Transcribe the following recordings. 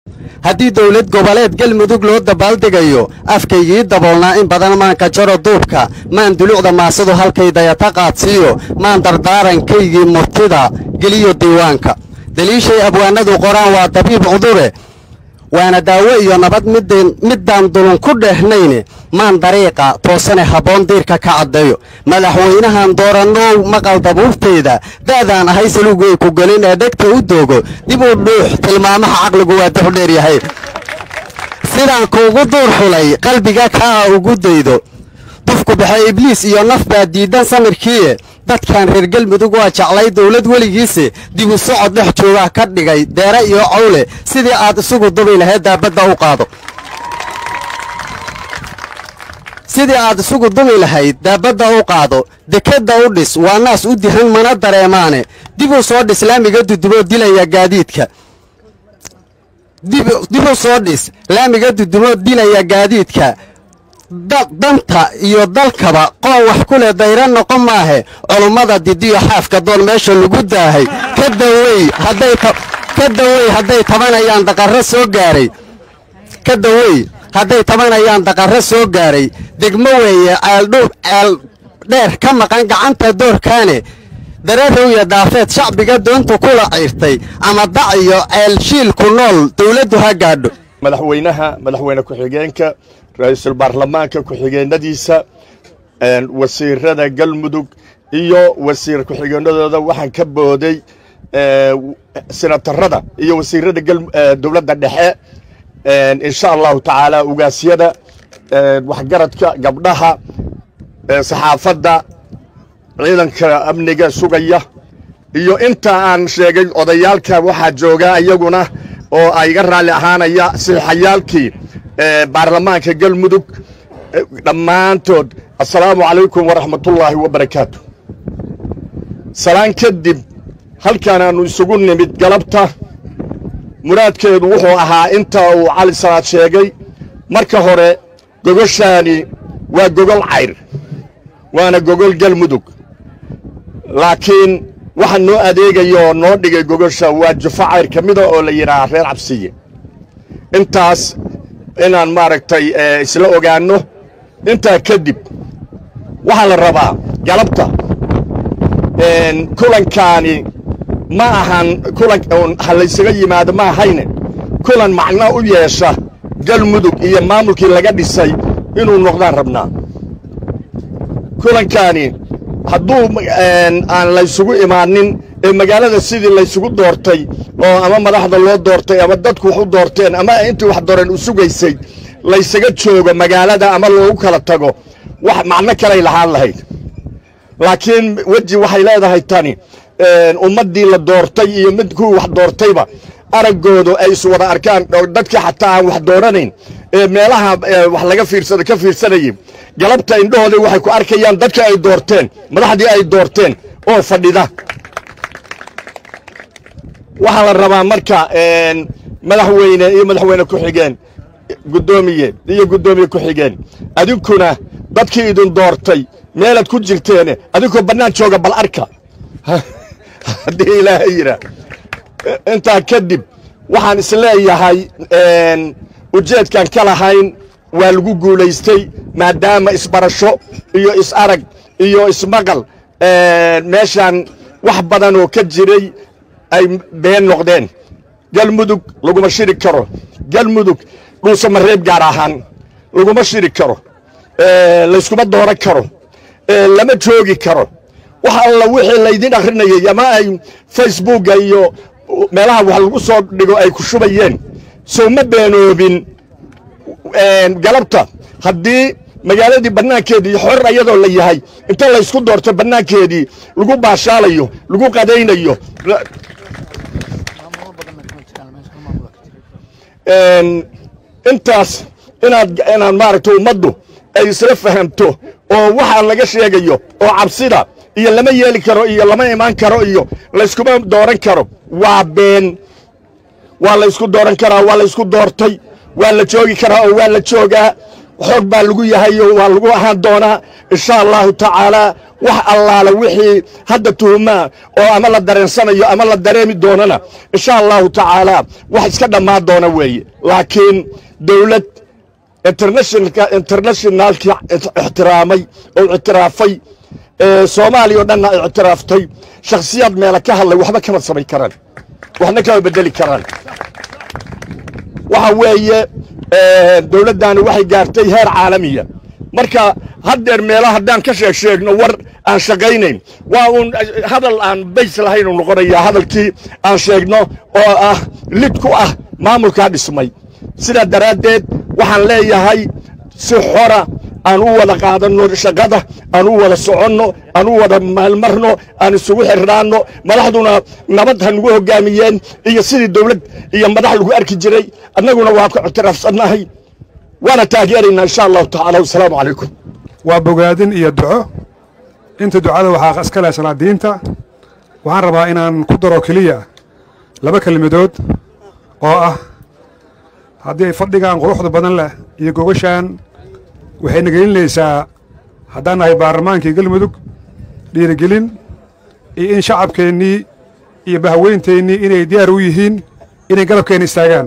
haddii dawlad goboleed galmudug loo dabaaldegayo afkaygii daboolnaa in badan maan ka jaro duubka maan dulucda maasadu halkay dayata qaadsiiyo maan dardaarankayagii murtida geliyo diiwaanka daliishay abwaanadu qoraan waa dabiib cudure waana daawo iyo nabad midaan dulun ku dheehnayne maan dariiqa toosane habboon diirka ka caddeeyo madaxweynahan doorannow maqal dabuurtayda da'daan ahay salugay ku gelin ee dhegta u doogo dib u dhuux tilmaamaha caqligu waa dux dheer yahay sidaan kuugu duur xulay qalbiga kaa ugu daydo dufku baxay ibliis iyo naf baa diidan samirkiiye dadkan reer galmudug waa jeclay dawlad weligiise dib u socod dhex joogaa ka dhigay deere iyo cawle sidii aad isugu dubi lahayd daabadda u qaado sidii aad isugu dubi lahayd daabadda u qaado dekadda u dhis waa naas u dihan mana dareemaane dib u soo dhis laamiga dudubo dilaya gaadiidka dib u soo dhis laamiga dudubo dilaya gaadiidka danta iyo dalkaba qoon wax ku leh dayra noqon maahe culummada didiyo xaafka doon meesha lagu daahay ka dawey hadday tabanayaan daqarro soo gaaray ka dawey hadday tabanayaan daqarro soo gaaray degmo weeye ceel dheer ka maqan gacanta doorkaane dararowya daafeed shacbiga doonta kula ciirtay ama dac iyo ceel shiil ku nool dawladdu ha gaadho madaxweyne ku-xigeenka ra'iisul baarlamaanka ku-xigeenadiisa wasiirada galmudug iyo wasiir ku-xigeenadooda waxaan ka booday senatarada iyo wasiirada dawladda dhexe insha allahu tacaala ugaasyada waxgaradka gabdhaha saxaafadda ciidanka amniga sugaya iyo inta aan sheegay odayaalka waxaa joogaa iyaguna oo ay ga raalli ahaanaya saxiixayaalkii baarlamaanka galmudug dhammaantood assalaamu calaykum waraxmatullaahi wabarakaatu salaan kadib halkaan aannu isugu nimid galabta muraadkeedu wuxuu ahaa inta uu cali salaad sheegay marka hore gogoshaani waa gogol cayr waana gogol galmudug laakiin waxa noo adeegaya oo noo dhigay gogosha waa jufo cayr ka mida oo la yidhaaha reer cabsiye intaas inaan maaragtay isla ogaanno intaa kadib waxaa la rabaa galabta kulankaani ma ahan kulan ha laysaga yimaado ma ahayne kulan macno u yeesha galmudug iyo maamulkii laga dhisay inuu noqdaan rabnaa kulankaani hadduu aan laysugu imaanin ee magaalada sidii laysugu doortay oo ama madaxda loo doortay ama dadku wax u doorteen ama intii wax dooreen u sugaysay laysaga joogo magaalada ama loogu kala tago wax macno kalay lahaan lahayd laakiin weji waxay leedahay tani ummaddii la doortay iyo mid kuwii wax doortayba araggoodu ay is wada arkaan dadkii xataa aan wax dooranayn ee meelaha wax laga ka fiirsanayay galabta indhahooda waxay ku arkayaan dadka ay doorteen madaxdii ay doorteen oo fadhida waxaa la rabaa marka madaxweyne iyo madaxweyne ku-xigeen guddoomiye iyo guddoomiye ku-xigeen adinkuna dadkii idin doortay meelaad ku jirteene adinkoo bannaan jooga bal arka haddii ilaahay yidhaa intaa kadib waxaan isleeyahay ujeedkaan ka lahayn waa lagu guulaystay maadaama isbarasho iyo is-arag iyo ismaqal meeshaan wax badan oo ka jiray ay been noqdeen galmudug laguma shiri karo galmudug dhuusama reeb gaar ahaan laguma shiri karo layskuma dooran karo lama joogi karo wax alla wixii laydin akhrinayay ama ay facebooka iyo meelaha wax lagu soo dhigo ay ku shubayeen soo ma beenoobin galabta haddii magaaladii bannaankeedii xor ayadoo la yahay inta laysku doorto bannaankeedii lagu baashaalayo lagu qadaynayo intaas inaad maaragtay ummaddu ay isla fahamto oo waxaa laga sheegayo oo cabsida iyo lama yeeli karo iyo lama imaan karo iyo layskuma dooran karo waa been waa laysku dooran karaa waa laysku doortay waa la joogi karaa oo waa la joogaa xoog baa lagu yahay oo waa lagu ahaan doonaa insha allahu tacaala wax allaala wixii hadda tuhumaa oo ama la dareensanayo ama la dareemi doonana insha allahu tacaala wax iska dhammaan doona weeye laakiin dawlad internationalkii ixtiraamay oo ictiraafay soomaaliya oo dhanna ictiraaftay shakhsiyaad meela ka hadlay waxba kama samayn karaan waxna kama bedeli karaan waxa weeye dawladdaani waxay gaartay heer caalamiya marka haddeer meelaha haddaan ka sheegno war aan shaqaynayn waa uun hadal aan bays lahayn uu noqonayaa hadalkii aan sheegno oo ah lid ku ah maamulkaa dhismay sidaa daraaddeed waxaan leeyahay si xora aan u wada qaadanno shaqada aan u wada soconno aan u wada maalmarno aan isugu xirnaanno madaxduna nabad ha nagu hoggaamiyeen iyo sidii dawlad iyo madax lagu arki jiray annaguna waa ku ictiraafsannahay waana taageeraynaa insha allahu tacaala wasalaamu calaykum waa bogaadin iyo duco inta ducada waxaa iska leh salaadiinta waxaan rabaa inaan ku daro keliya laba kelmadood oo ah haddii ay fadhigaan quruxda badan leh iyo gogashaan waxay nagelinaysaa haddaan nahay baarlamaankii galmudug dhiirigelin iyo in shacabkeennii iyo bahaweynteenii inay diyaar u yihiin inay garabkeenna istaagaan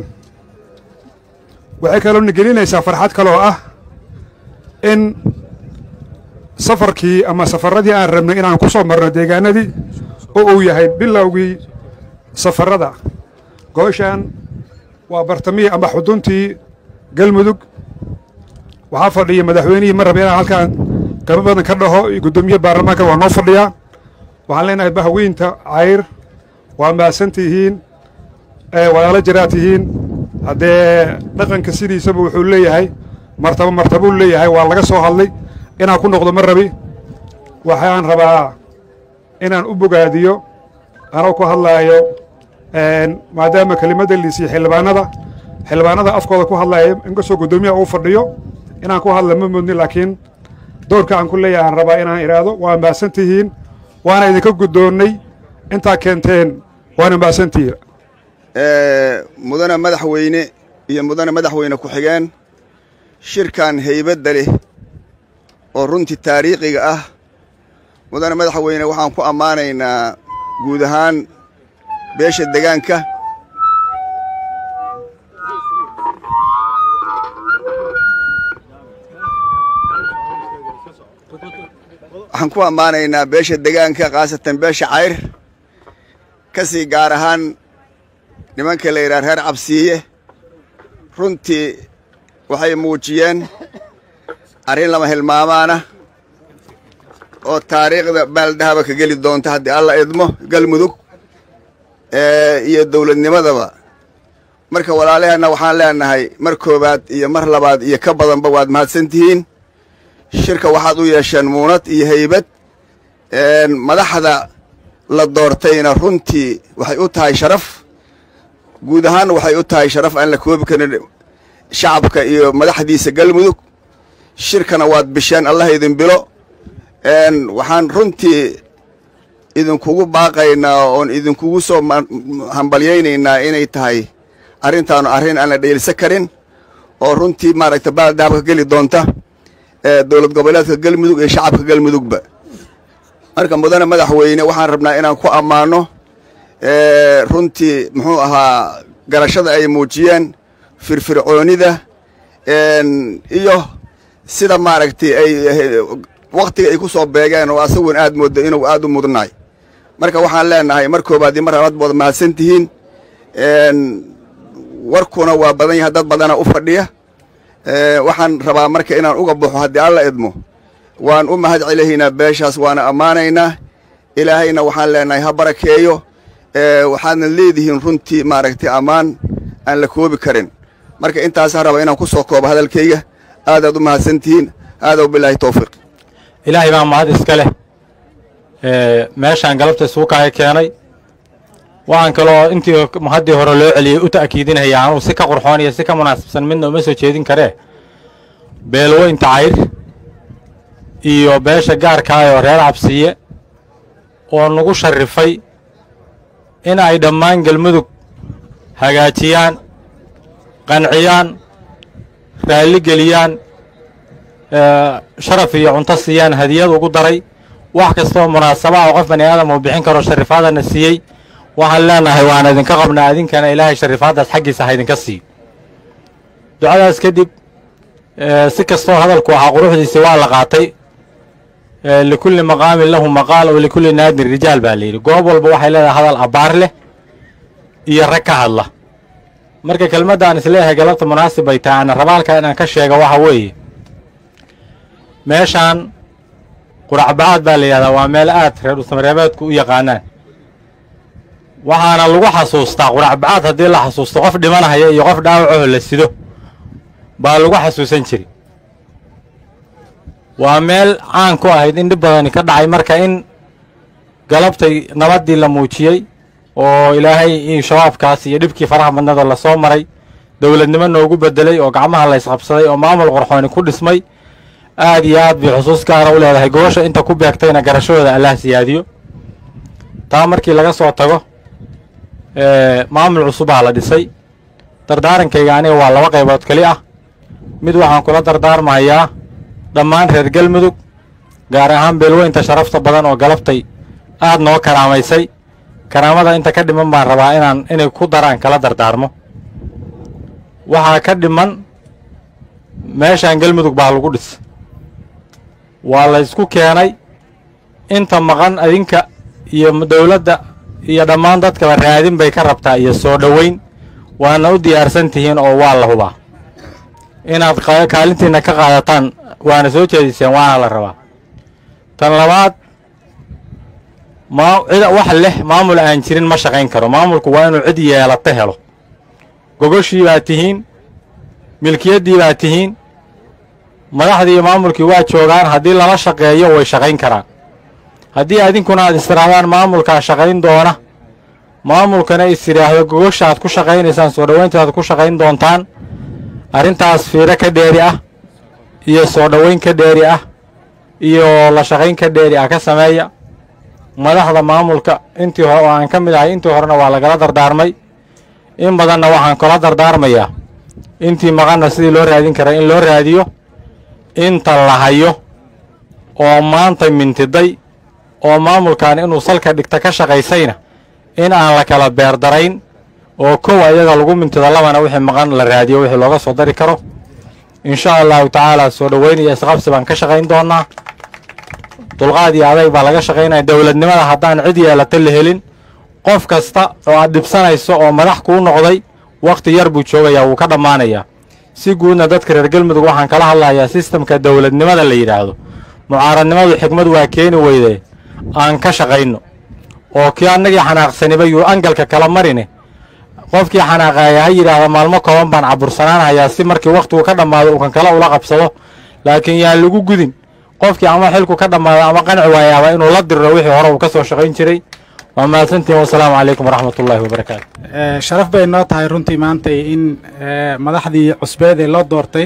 waxay kaloo nagelinaysaa farxad kaloo ah in safarkii ama safarradii aan rabnay inaan ku soo marno deegaanadii oo uu yahay bilowgii safarrada gooshaan waa bartamihii ama xuduntii galmudug waxaa fadhiya madaxweynihii ma raba inaan halkaan gaba badan ka dhaho iyo guddoomiye baarlamaanka waa noo fadhiyaa waxaan leenahay bahaweynta cayr waa mahadsan tihiin walaalo jiraad tihiin haddee dhaqanka sidiisaba wuxuu leeyahay martabuu leeyahay waa laga soo hadlay inaan ku noqdo ma rabi waxaan rabaa inaan u bogaadiyo anoo ku hadlaayo maadaama kelimadda liisiyo xildhibaanada afkooda ku hadlaya inkastoo guddoomiyaha uu fadhiyo inaan ku hadla ma mudni laakiin doorka aan ku leeyahay aan rabaa inaan idhaahdo waa mahadsan tihiin waana idinka guddoonnay intaa keenteen waana mahadsan tihiin mudane madaxweyne iyo mudane madaxweyne ku-xigeen shirkan haybadda leh oo runtii taariikhiga ah mudane madaxweyne waxaan ku ammaanaynaa guud ahaan beesha degaanka waxaan ku ammaanaynaa beesha degaanka khaasatan beesha cayr ka sii gaar ahaan nimanka la yidhaha reer cabsiiye runtii waxay muujiyeen arrin lama hilmaamaana oo taariikhda baaldahaba ka geli doonta haddii alla idmo galmudug iyo dawladnimadaba marka walaalaheenna waxaan leenahay mar koowaad iyo mar labaad iyo ka badanba waad mahadsan tihiin shirka waxaad u yeesheen muunad iyo haybad madaxda la doortayna runtii waxay u tahay sharaf guud ahaan waxay u tahay sharaf aan la koobi karin shacabka iyo madaxdiisa galmudug shirkana waad bisheen allah idin bilo waxaan runtii idinkugu baaqaynaa oon idinkugu soo hambalyaynaynaa inay tahay arrintaanu arrin aan la dheelisa karin oo runtii maaragta baaldahaba ka geli doonta dowlad goboleedka galmudug iyo shacabka galmudugba marka mudane madaxweyne waxaan rabnaa inaan ku ammaano runtii muxuu ahaa garashada ay muujiyeen firfircoonida iyo sida maaragtay ay wakhtiga ay ku soo beegeen oo asagun aad mooddo inuu aad u mudnaay marka waxaan leenahay mar koobaad iyo mar labaad bood mahadsan tihiin warkuna waa badan yahay dad badana u fadhiya waxaan rabaa marka inaan uga baxo haddii alla idmo waan u mahad celahaynaa beeshaas waana ammaanaynaa ilaahayna waxaan leenahay ha barakeeyo waxaadna leedihiin runtii maaragtay ammaan aan la koobi karin marka intaasaan raba inaan ku soo koobo hadalkayga aadaad u mahadsan tihiin aadaw bilaahi towfiiq ilaahay baa mahad iska leh meeshaan galabta isuukaaya keenay waxaan kaloo intii haddii hore loo celiyey u ta'kiidinaya anuu si ka qurxoon iyo si ka munaasabsan midna uma soo jeedin karee beelweynta cayr iyo beesha gaarkaayoo reer cabsiye oo nagu sharrifay in ay dhammaan galmudug hagaajiyaan qanciyaan raalli geliyaan sharaf iyo cunto siiyaan hadiyad ugu daray wax kastoo munaasaba oo qof bani aadam uu bixin karo sharifaadana siiyey waxaan leenahay waan idinka qabnaa idinkana ilaahay sharifaadaas xaggiisa ha idinka siiyo ducadaas kadib si kastoo hadalku waxaa quruxdiisii waa la qaatay likulli maqaamin lahu maqaal oo likulli naadin rijaal baa layidhi goob walba waxay leedahay hadal abbaar leh iyo rag ka hadla marka kelmadda aan isleeyahay galabta munaasib ay tahay ana rabaalka inaan ka sheego waxa weeye meeshaan quracbacaad baa la yidhahdaa waa meel aad reer dhuusamareebeedku u yaqaanaan waxaana lagu xasuustaa quracbacaad haddii la xasuusto qof dhimanahaya iyo qof dhaawacaho la sido baa lagu xasuusan jiri waa meel caan ku ahayd in dhib badani ka dhacay marka in galabtay nabaddii la muujiyey oo ilaahay shabaabkaas iyo dhibkii faraha badnada la soo maray dowladnimo noogu beddelay oo gacmaha la ysqabsaday oo maamul qorxooni ku dhismay aad iyo aad bay xusuus gaara u leedahay gobasha inta ku beegtayna garashadooda allah siyaadiyo taa markii laga soo tago maamul cusubaa la dhisay dardaarankayga aniga waa 2 qaybood keli ah mid waxaan kula dardaarmayaa dhammaan reer galmudug gaar ahaan beelweynta sharafta badan oo galabtay aad noo karaamaysay karaamada inta ka dhiman baan rabaa inay ku daraan kala dardaarmo waxaa ka dhiman meeshaan galmudug baa lagu dhis waa la isku keenay inta maqan adinka iyo dowladda iyo dhammaan dadkaba raadin bay ka rabtaa iyo soo dhoweyn waana u diyaarsan tihiin oo waa la hubaa inaad kaalintiinna ka qaadataan waana soo jeediseen waana la rabaa tan labaad wax leh maamul aan jirin ma shaqayn karo maamulku waa inuu cid yeelata helo gogoshii baa tihiin milkiyaddii baa tihiin madaxdii iyo maamulkii waa joogaan haddii lala shaqeeyo way shaqayn karaan haddii adinkuna aad istirahdaan maamulkaa shaqayn doona maamulkana is idhaahdo gogosha aad ku shaqaynaysaan soo dhowaynta aad ku shaqayn doontaan arrintaas fiiro ka dheeri ah iyo soo dhowayn ka dheeri ah iyo la shaqayn ka dheeri ah ka sameeya madaxda maamulka intii hore oo aan ka mid ahay intii horena waa lagala dardaarmay in badanna waxaan kula dardaarmayaa intii maqanna sidii loo raadin kara in loo raadiyo inta la hayo oo maanta mintiday oo maamulkan inuu salka dhigta ka shaqaysayna in aan la kala beerdarayn oo kow ayaga lagu mintida labana wixii maqan la raadiyo wixii looga soo dari karo insha allahu tacaala soo dhoweyn iyo isqabsi baan ka shaqayn doonaa dulqaad iyo adayg baa laga shaqaynaya dowladnimada haddaan cid yeelata la helin qof kasta oo aad dhibsanayso oo madax kuu noqday wakhti yar buu joogayaa wuu ka dhammaanayaa si guudna dadka reer galmudug waxaan kala hadlayaa sistamka dowladnimada la yidhaahdo mucaaradnimadu xikmad waa keeni weyde aan ka shaqayno oo kii annagii xanaaqsaniba yuu angalka kala marine qofkii xanaaqaaya ha yidhaahda maalmo kooban baan cabursanaanhayaa si markii wakhtigu ka dhammaado uu kan kale ula qabsado laakiin yaan lagu gudin qofkii ama xilku ka dhammaado ama qanci waayaaba inuu la diriro wixii hore uu ka soo shaqayn jiray waa mahadsantihin wasalaamu calaykum waraxmatullaahi wabarakaatu sharaf bay noo tahay runtii maantay in madaxdii cusbeed ee loo doortay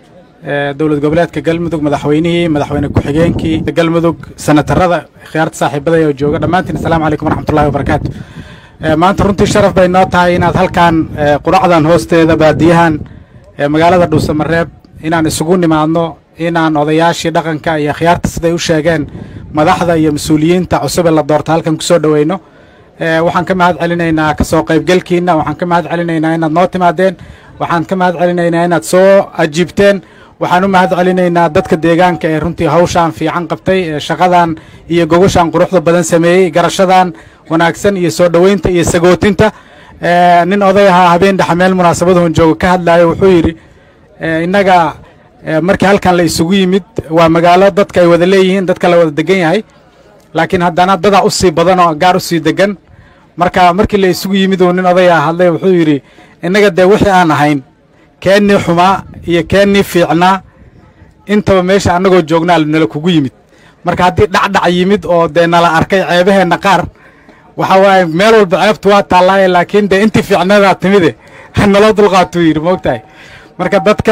dowlad goboleedka galmudug madaxweyne ku-xigeenkii galmudug senatarada khiyaarta saaxiibada oo jooga dhammaantiin assalaamu calaykum waraxmatullahi wabarakaatu maanta runtii sharaf bay noo tahay inaad halkan quracdan hoosteeda baadiyahan magaalada dhuusamareeb inaan isugu nimaadno inaan odayaashii dhaqanka iyo khiyaarta siday u sheegeen madaxda iyo mas-uuliyiinta cusub ee la doorta halkan ku soo dhoweyno waxaan ka mahad celinaynaa ka soo qaybgalkiinna waxaan ka mahad celinaynaa inaad noo timaadeen waxaan ka mahad celinaynaa inaad soo ajiibteen waxaan u mahad celinaynaa dadka deegaanka ee runtii hawshaan fiican qabtay shaqadan iyo gogoshaan quruxda badan sameeyey garashadan wanaagsan iyo soo dhoweynta iyo sagootinta nin oday ahaa habeen dhexe meel munaasabadahun jooga ka hadlaayo wuxuu yidhi innaga markii halkan la isugu yimid waa magaalo dadka ay wada leeyihiin dadka la wada degan yahay laakiin haddana dadaa u sii badan oo gaar u sii degan marka markii la isugu yimid uu nin odaya hadlay wuxuu yidhi innaga dee wixii aan ahayn keennii xumaa iyo keennii fiicnaa intaba meesha annagoo joognaa nala kugu yimid marka haddii dhacdhac yimid oo dee nala arkay ceebaheenna qaar waxaa waaye meel walba ceebtu waa taallaaye laakiin dee intii fiicnadaa timide naloo dulqaatuu yidhi moogtahay marka dadka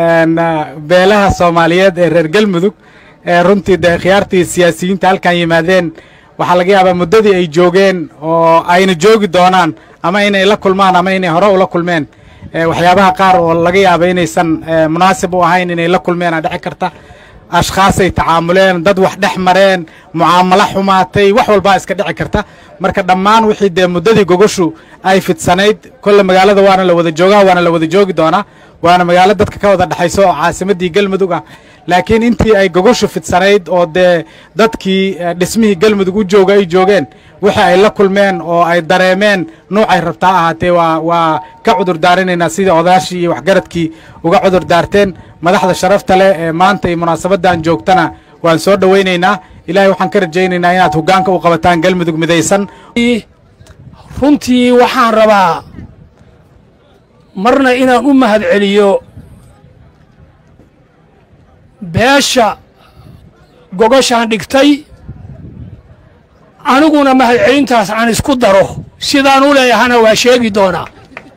beelaha soomaaliyeed ee reer galmudug runtii dee khiyaartii siyaasiyiinta halkan yimaadeen waxaa laga yaabaa muddadii ay joogeen oo ayna joogi doonaan ama inay la kulmaan ama inay hore ula kulmeen waxyaabaha qaar oo laga yaaba inaysan munaasib u ahayn inay la kulmeen aa dhici karta ashkhaasay tacaamuleen dad wax dhex mareen mucaamalo xumaatay wax walbaa iska dhici karta marka dhammaan wixii dee muddadii gogoshu ay fidsanayd kolle magaalada waana la wada joogaa waana la wada joogi doonaa waana magaalo dadka ka wada dhexayso oo caasimaddii galmudug ah laakiin intii ay gogoshu fidsanayd oo dee dadkii dhismihii galmudug u jooga ay joogeen wixii ay la kulmeen oo ay dareemeen nuucay rabtaa ahaatee waa ka cudur daarinaynaa sidii odaashii iyo waxgaradkii uga cudur daarteen madaxda sharafta leh ee maanta iyo munaasabaddan joogtana waan soo dhowaynaynaa ilaahay waxaan ka rajaynaynaa inaad hoggaanka u qabataan galmudug midaysan runtii waxaan rabaa marna inaan u mahadceliyo beesha gogoshaan dhigtay aniguna mahadcelintaas aan isku daro sidaan u leeyahana waa sheegi doonaa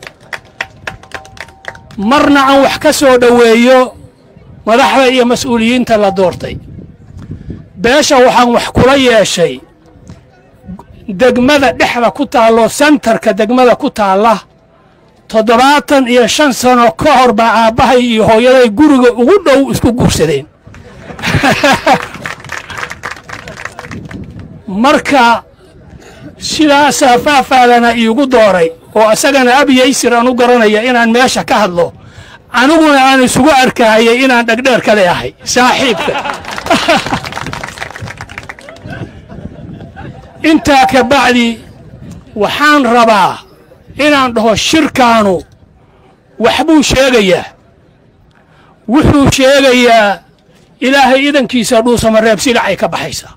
marna aan wax ka soo dhoweeyo madaxda iyo mas'uuliyiinta la doortay beesha waxaan wax kula yeeshay degmada dhexda ku taallo sentarka degmada ku taalla 75 sano ka hor baa aabbahay iyo hooyaday guriga ugu dhow isku guursadeen marka sidaasaa faahfaadana iigu dooray oo isagana abiyaysir aan u garanaya inaan meesha ka hadlo aniguna aan isugu arkahayay inaan dhegdheer ka leeyahay saaxiibka intaa ka bacdi waxaan rabaa inaan dhaho shirkaanu waxbuu sheegayaa wuxuu sheegayaa ilaahay idankiisa dhuusamareeb silacay ka baxaysa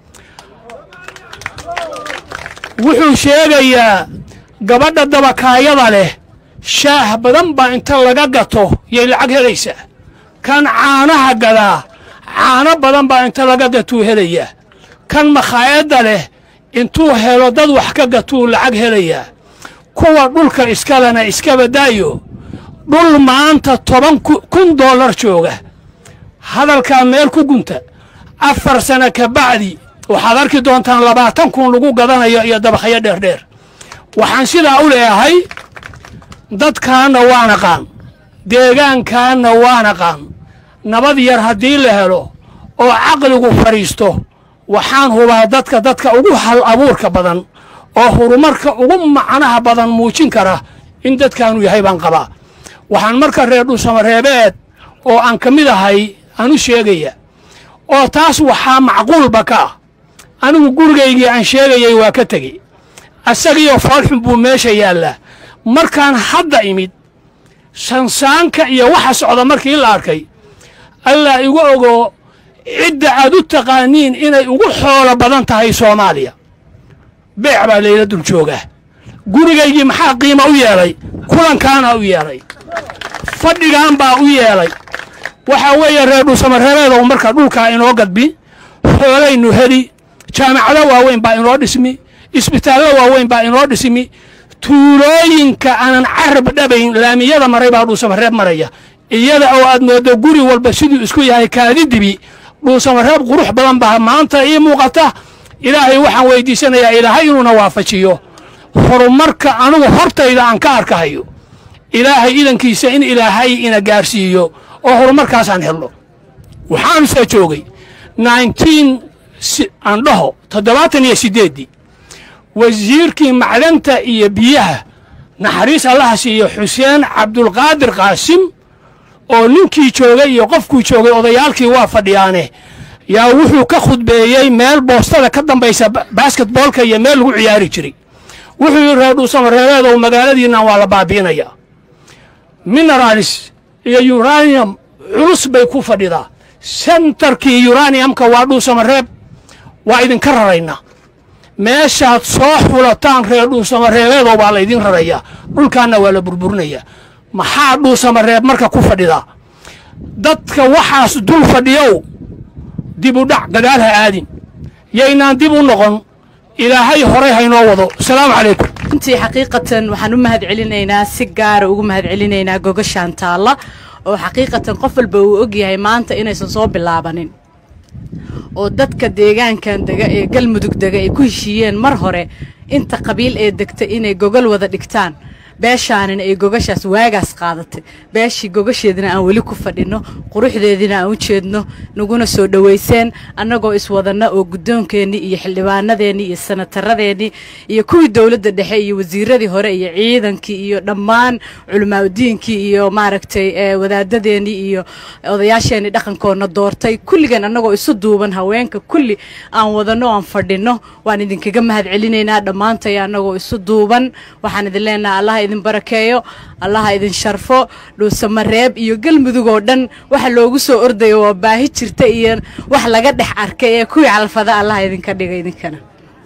wuxuu sheegayaa gabadha dabakaayada leh shaah badan baa inta laga gato yay lacag helaysaa kan caanaha gadaa caano badan baa inta laga gatuu helayaa kan makhaayadda leh intuu helo dad wax ka gatuu lacag helayaa kuwa dhulka iskalena iska badaayo dhul maanta $10,000 jooga hadalkaa meel ku gunta 4 sano ka bacdi waxaad arki doontaan 20,000 lagu gadanayo iyo dabaqyo dheerdheer waxaan sidaa u leeyahay dadkaanna waa naqaan deegaankaanna waa naqaan nabad yar haddii la helo oo caqligu fadhiisto waxaan hubaa dadka ugu hal abuurka badan oo horumarka ugu macnaha badan muujin kara in dadkaanu yahay baan qabaa waxaan marka reer dhuusamareebeed oo aan ka mid ahay aan u sheegaya oo taas waxaa macquulba ka ah anigu gurigaygii aan sheegayay waa ka tegey asagiioo foolxun buu meesha yaallaa markaan hadda imid sansaanka iyo waxa socda markii la arkay allaa igu ogo cidda aad u taqaaniin inay ugu xoolo badan tahay soomaaliya beec baa layla dul joogaa gurigaygii maxaa qiimo u yeelay kulankaana u yeelay fadhigaan baa u yeelay waxaa weeye reer dhuusamareebeedow marka dhulkaa inoo gadbi xoolaynu heli jaamacado waaweyn baa inoo dhismi isbitaallo waaweyn baa inoo dhismi tuulooyinka aanan carab dhabayn laamiyada maray baa dhuusamareeb maraya iyada oo aad moodo guri walba siduu isku yahay kaadi dibi dhuusamareeb qurux badan baa maanta ii muuqata ilaahay waxaan weydiisanayaa ilaahay inuuna waafajiyo horumarka anigu hortayda aan ka arkahayo ilaahay idankiisa in ilaahay ina gaarsiiyo oo horumarkaasaan helno waxaan soo joogay 78 wasiirkii macdanta iyo biyaha naxariis allaha siiyo xuseen cabdulqaadir qaasim oo ninkii joogay iyo qofkuu joogay odayaalkii waa fadhiyaane yaa wuxuu ka khudbeeyey meel boostada ka dambaysa basketboolka iyo meel lagu ciyaari jiray wuxuu yidhi reer dhuusamareebeedow magaaladiinnan waa la baabi'inayaa mineralis iyo uranium culus bay ku fadhidaa sentarkii uraniumka waa dhuusamareeb waa idinka raraynaa meeshaad soo xulataan reer dhuusamareebeedow baa laydin rarayaa dhulkaanna waa la burburinayaa maxaa dhuusamareeb marka ku fadhidaa dadka waxaas dul fadhiyow dib u dhac gadaal ha aadin yaynaan dib u noqon ilaahay horay haynoo wado asalaamu calaykum runtii xaqiiqatan waxaan u mahadcelinaynaa si gaara ugu mahadcelinaynaa gogashaan taalla oo xaqiiqatan qof walba uu ogyahay maanta inaysan soo bilaabanin oo dadka deegaankan dega ee galmudug dega ay ku heshiiyeen mar hore inta qabiil ee degta inay gogol wada dhigtaan beeshaanin ay gogashaas waagaas qaadatay beeshii gogasheedina aan weli ku fadhino quruxdeedina aan u jeedno naguna soo dhaweyseen annagoo iswadana oo guddoonkeenii iyo xildhibaanadeenii iyo sanataradeenii iyo kuwii dowladda dhexe iyo wasiiradii hore iyo ciidankii iyo dhammaan culimaadudiinkii iyo maaragtay wadaadadeenii iyo odayaasheenii dhaqankoodna doortay kulligan annagoo isu duuban haweenka kulli aan wadano aan fadhino waan idinkaga mahad celinaynaa dhammaantay annagoo isu duuban waxaan idin leenahay allaha idin barakeeyo allaha idin sharfo dhuusamareeb iyo galmudug oo dhan waxa loogu soo ordayo waa baahi jirta iyo wax laga dhex arkay ee kuwii calfada allaha idinka dhiga idinkana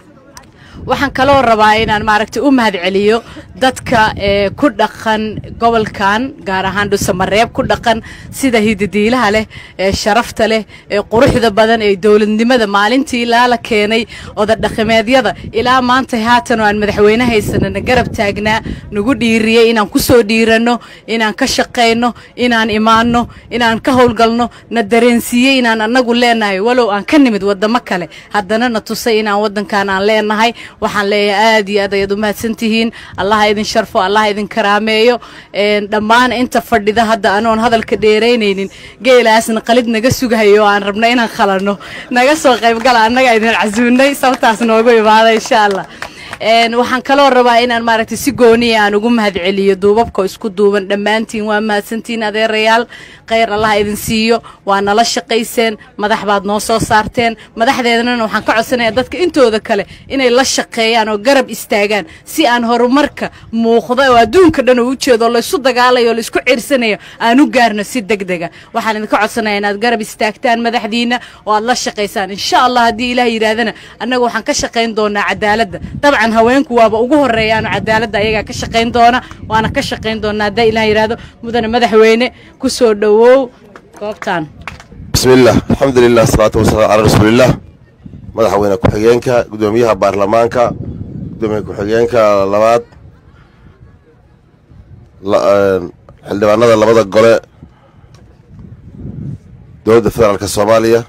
waxaan kaloo rabaa inaan maaragtay u mahad celiyo dadka ku dhaqan gobolkan gaar ahaan dhuusamareeb ku dhaqan sida hidadiilaha leh ee sharafta leh ee quruxda badan ee dowladnimada maalintii ilaa la keenay oda dhaqameedyada ilaa maanta haatan oo aan madaxweyne haysanana garab taagnaa nagu dhiiriyey inaan ku soo dhiirano inaan ka shaqeyno inaan imaanno inaan ka howlgalno na dareensiiyey inaan annagu leenahay walow aan ka nimid wadamo kale haddana na tusay inaan waddankan aan leenahay waxaan leeyahay aad iyo aad ayaad u mahadsantihiin allaha idin sharfo allaha idin karaameeyo dhammaan inta fadhida hadda anoon hadalka dheeraynaynin geelaasna qalid naga sugahayo aan rabno inaan khalanno naga soo qaybgala annaga idin casuunay sabtaas noogu imaada insha allah waxaan kaloo rabaa inaan maaragtay si gooniya aan ugu mahad celiyo duubabka isku duuban dhammaantiin waa mahadsantiin adeerayaal khayr allah idin siiyo waa nala shaqayseen madax baad noo soo saarteen madaxdeedana waxaan ka codsanayaa dadka intooda kale inay la shaqeeyaan oo garab istaagaan si aan horumarka muuqda oo adduunka dhan u jeedo la isu dagaalayo la isku cirsanayo aan u gaarno si degdega waxaan idinka codsanayaa inaad garab istaagtaan madaxdiina oo aad la shaqaysaan insha allah haddii ilaah yiraahdana annaga waxaan ka shaqayn doonaa cadaaladda dabcan haweenku waaba ugu horeeyaan cadaaladda ayaga ka shaqayn doona waana ka shaqayn doonaa haddii ilaah yiraahdo mudane madaxweyne ku soo dhawow goobtan bismillaah alxamdulilah salaatu wasalaam calaa rasuulillaah madaxweyne ku-xigeenka guddoomiyaha baarlamaanka guddoomiye ku-xigeenka labaad xildhibaanada labada gole dowladda federaalka soomaaliya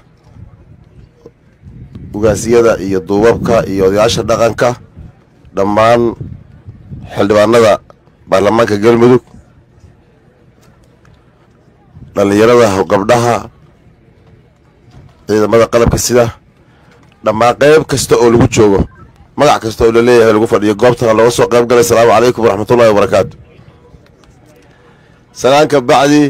ugaasiyada iyo duubabka iyo odayaasha dhaqanka dhammaan xildhibaanada baarlamaanka galmudug dhallinyarada gabdhaha ciidamada qalabka sida dhammaan qayb kasta oo lagu joogo magac kasta oo laleeyahay lagu fadhiyo goobtana looga soo qayb galay asalaamu calaykum waraxmatullahi wabarakaatu salaanka bacdi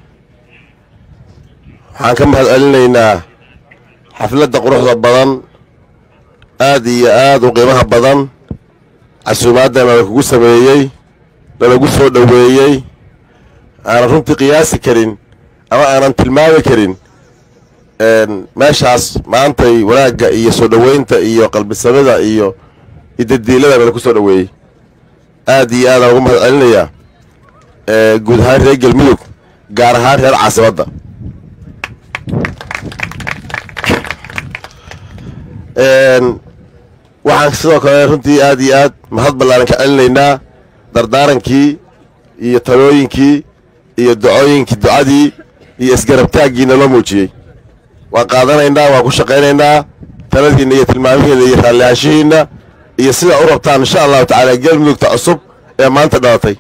waxaan ka mahad celinaynaa xafladda quruxda badan aad iyo aad u qiimaha badan casuumaadana lakugu sameeyey lalagu soo dhoweeyey aanan runtii qiyaasi karin ama aanan tilmaami karin meeshaas maantay wanaagga iyo soo dhoweynta iyo qalbisamida iyo idadiilada lalagu soo dhoweeyey aad iyo aadaan ugu mahad celinayaa guud ahaan reer galmudug gaar ahaan reer caasimadda waxaan sidoo kale runtii aad iyo aad mahad ballaaran ka celinaynaa dardaarankii iyo talooyinkii iyo ducadii iyo isgarabtaaggiina loo muujiyey waan qaadanaynaa waan ku shaqaynaynaa taladiinna iyo tilmaamihiinna iyo raallihaanshihiinna iyo sidaa u rabtaan insha allahu tacaala galmudugta cusub ee maanta dhalatay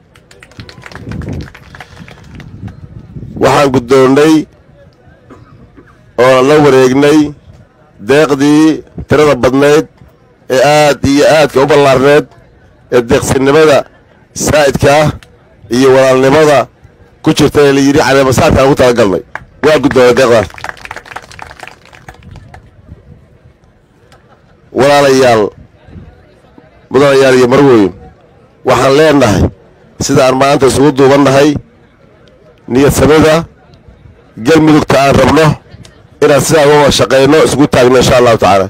waxaan guddoonnay oo la wareegnay deeqdii tirada badnayd ee aad iyo aadka u ballaarneed ee deeqsinimada saa'idka ah iyo walaalnimada ku jirta ee la yidhi caleemasaarkaan ugu talagalnay waa guddoonay deeqdaas walaalayaal mudanayaal iyo marweyn waxaan leenahay sida aan maanta isugu duubannahay niyad samida galmudugta aan rabno inaan sidaa uga shaqayno isugu taagno insha allahu tacaala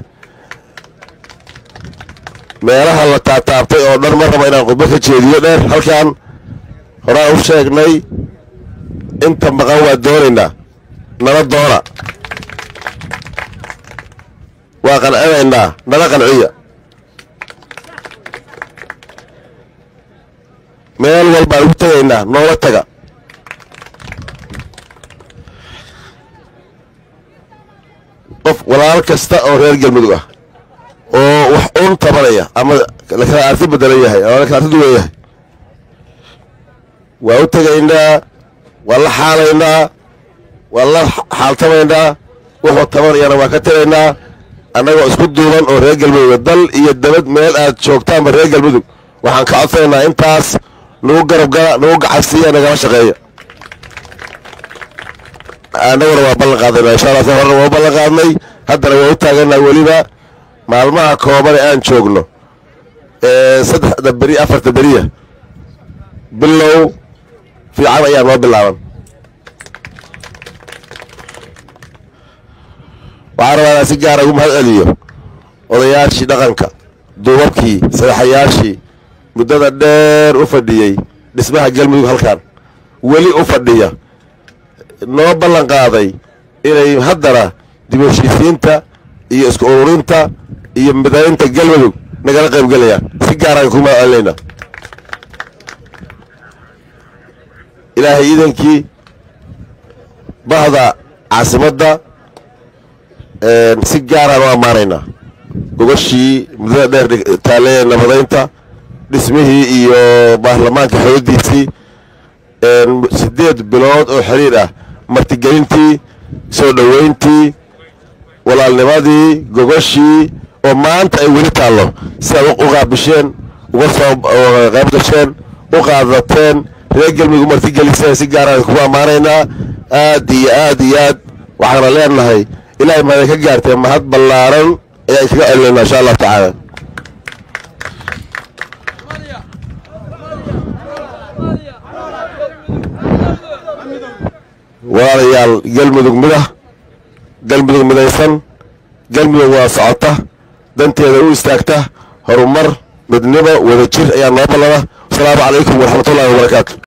meelaha la taataabtay oo dhan ma raba inaan khudbo ka jeediyo dheer halkan horaan u sheegnay inta maqan waa doonaynaa nala doona waa qancinaynaa nala qanciya meel walbaan ugu tegaynaa noola taga qof walaal kasta oo reer galmudug ah oo wax uun tabanaya ama la kala arti bedelan yahay ama la kala arti duwan yahay waa u tegaynaa waa la xaalaynaa waa la xaaltamaynaa wuxuu tabanayana waa ka tegaynaa annagoo isku duuban oo reer galmudug dal iyo dabad meel aad joogtaanba reer galmudug waxaan ka codsanaynaa intaas nagu garabgala nagu gacabsiiya nagala shaqeeya annaguna waa ballan qaadayna insha allah horena waa u ballan qaadnay haddana waa u taaganaa weliba maalmaha koobane aan joogno 3 beri 4 beriya bilow fiican ayaa noo bilaaban waxaan rabaa inaan si gaara ugu mahad celiyo odayaashii dhaqanka duubabkii sadaxayaashii muddada dheer u fadhiyey dhismaha galmudug halkan weli u fadhiya noo ballan qaaday inay haddana dib u heshiisiinta iyo isku ururinta iyo midaynta galmudug nagala qaybgelayaan si gaaraan ku mahad celinaynaa ilaahay iidankii bahda caasimadda si gaaraan u ammaanaynaa gogashii muddada dheer taalee nabadaynta dhismihii iyo baarlamaanka xoogdiisii 8 bilood oo xiriir ah martigelintii soo dhoweyntii walaalnimadii gogashii oo maanta ay weli taallo si aad u qaabisheen uga soo qayb gasheen u qaadateen reer galmudug u martigeliseen si gaaraan kugu ammaanaynaa aad iyo aad iyo aad waxaana leenahay ilaahay mahad ka gaartee mahad ballaaran ayaan kaga celinaynaa insha allahu tacaala walaalayaal galmudug galmudug midaysan galmudug waa socota danteeda u istaagta horumar midnimo wadajir ayaa noo ballana wasalaamu calaykum waraxmatullahi wabarakaatu